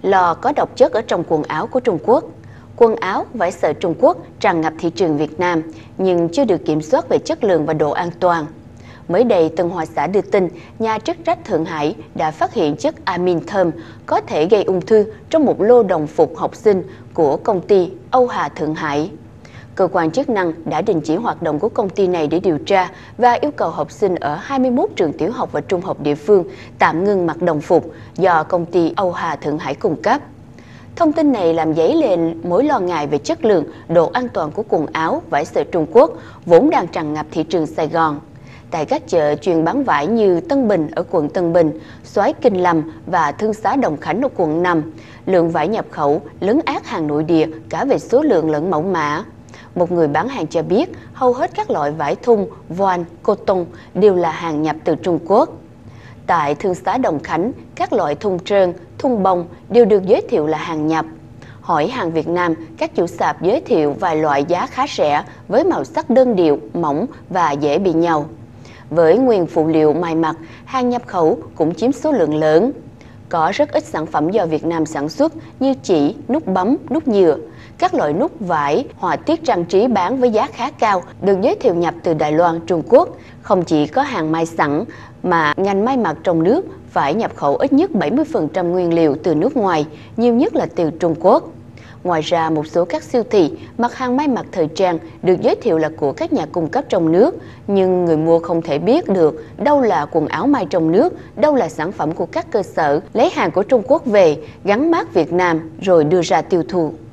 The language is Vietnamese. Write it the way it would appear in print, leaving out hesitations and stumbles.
lo có độc chất ở trong quần áo của Trung Quốc. Quần áo, vải sợi Trung Quốc tràn ngập thị trường Việt Nam nhưng chưa được kiểm soát về chất lượng và độ an toàn. Mới đây, Tân Hoa Xã đưa tin nhà chức trách Thượng Hải đã phát hiện chất amin thơm có thể gây ung thư trong một lô đồng phục học sinh của công ty Âu Hà Thượng Hải. Cơ quan chức năng đã đình chỉ hoạt động của công ty này để điều tra và yêu cầu học sinh ở 21 trường tiểu học và trung học địa phương tạm ngưng mặc đồng phục do công ty Âu Hà Thượng Hải cung cấp. Thông tin này làm dấy lên mối lo ngại về chất lượng, độ an toàn của quần áo, vải sợi Trung Quốc vốn đang tràn ngập thị trường Sài Gòn. Tại các chợ chuyên bán vải như Tân Bình ở quận Tân Bình, Soái Kinh Lâm và Thương Xá Đồng Khánh ở quận 5, lượng vải nhập khẩu lấn át hàng nội địa cả về số lượng lẫn mẫu mã. Một người bán hàng cho biết hầu hết các loại vải thun, voan, cotton đều là hàng nhập từ Trung Quốc. Tại Thương Xá Đồng Khánh, các loại thun trơn, thun bông đều được giới thiệu là hàng nhập. Hỏi hàng Việt Nam, các chủ sạp giới thiệu vài loại giá khá rẻ với màu sắc đơn điệu, mỏng và dễ bị nhàu. Với nguyên phụ liệu may mặc, hàng nhập khẩu cũng chiếm số lượng lớn. Có rất ít sản phẩm do Việt Nam sản xuất như chỉ, nút bấm, nút nhựa. Các loại nút vải, họa tiết trang trí bán với giá khá cao được giới thiệu nhập từ Đài Loan, Trung Quốc. Không chỉ có hàng may sẵn mà ngành may mặc trong nước phải nhập khẩu ít nhất 70% nguyên liệu từ nước ngoài, nhiều nhất là từ Trung Quốc. Ngoài ra, một số các siêu thị, mặt hàng may mặc thời trang được giới thiệu là của các nhà cung cấp trong nước, nhưng người mua không thể biết được đâu là quần áo may trong nước, đâu là sản phẩm của các cơ sở lấy hàng của Trung Quốc về, gắn mác Việt Nam rồi đưa ra tiêu thụ.